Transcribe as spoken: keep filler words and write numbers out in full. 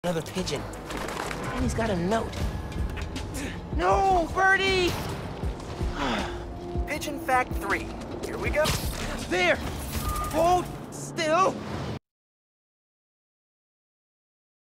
Another pigeon. And he's got a note. No, Birdie! Pigeon fact three. Here we go. There! Hold still!